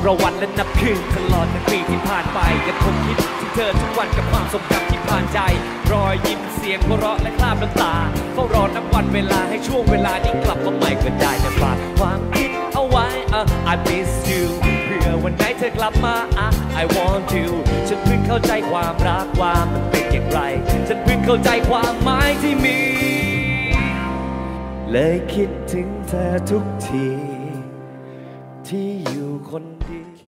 ระวันและนับคืนตลอดทั้งปีที่ผ่านไปยังคงคิดถึงเธอทุกวันกับความทรงจำที่ผ่านใจรอยยิ้มเสียงหัวเราะและคราบน้ำตาเฝ้ารอนับวันเวลาให้ช่วงเวลานี้กลับมาใหม่ก็ได้แต่ฝากความคิดเอาไว้ I miss you เพื่อวันไหนเธอกลับมา I want you ฉันเพิ่งเข้าใจความรักว่ามันเป็นอย่างไรฉันเพิ่งเข้าใจความหมายที่มีเลยคิดถึงเธอทุกทีที่อยู่คน